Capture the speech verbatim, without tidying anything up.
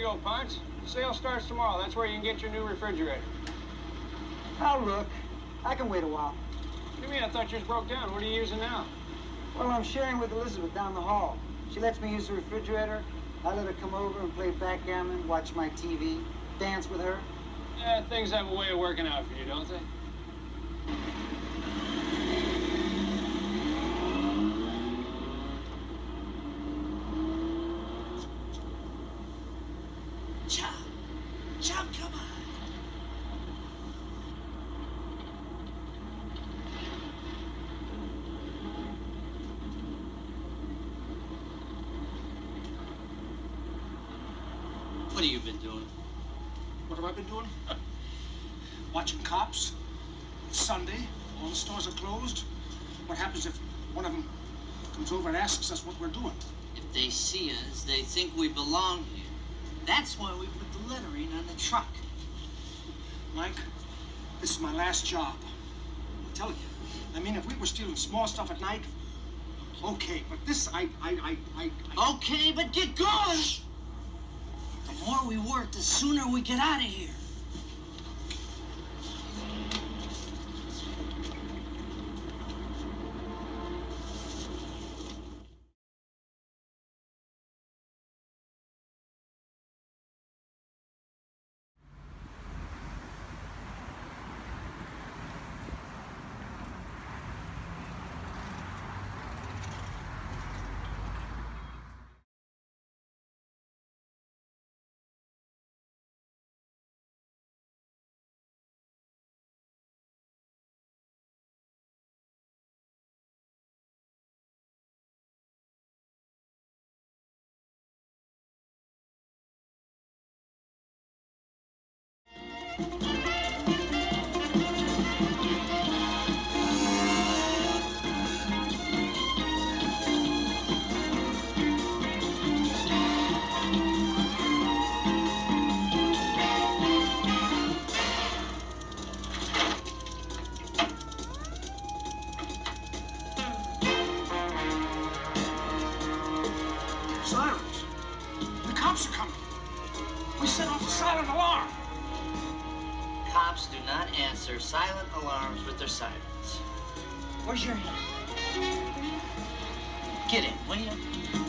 you go, Ponce. Sale starts tomorrow. That's where you can get your new refrigerator. I'll look. I can wait a while. What do you mean? I thought yours broke down. What are you using now? Well, I'm sharing with Elizabeth down the hall. She lets me use the refrigerator. I let her come over and play backgammon, watch my T V, dance with her. Yeah, things have a way of working out for you, don't they? Chub, Chub, come on. What have you been doing? What have I been doing? Watching cops. It's Sunday. All the stores are closed. What happens if one of them comes over and asks us what we're doing? If they see us, they think we belong here. That's why we put the lettering on the truck. Mike, this is my last job. I'm telling you. I mean, if we were stealing small stuff at night, okay. But this, I, I, I, I... I... Okay, but get going! The more we work, the sooner we get out of here. Sirens. The cops are coming. We set off a silent alarm. Cops do not answer silent alarms with their sirens. Where's your hand? Get in, will you?